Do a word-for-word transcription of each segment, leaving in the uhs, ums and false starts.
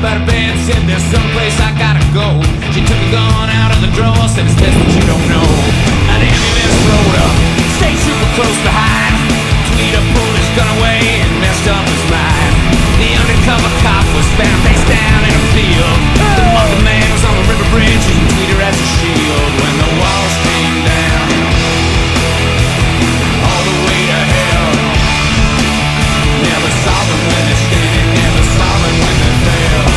about her bed, said there's someplace I gotta go. She took a gun out of the drawer, said it's best that you don't know. An ambulance rolled up, stayed super close behind. Tweeter pulled his gun away and messed up his mind. The undercover cop was found face down in a field. The monkey man was on the river bridge using Tweeter as a shield. When the walls came down, all the way to hell. Never saw them when they're standing, never saw them when they fell.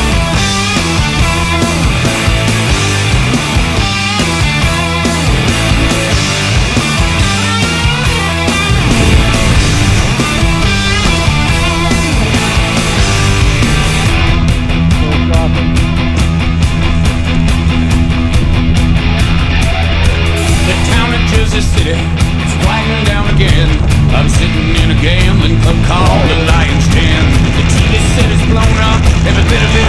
The town of Jersey City is winding down again. I'm sitting in a gambling club called the Lion's Den. The T V set is blown up, every bit of it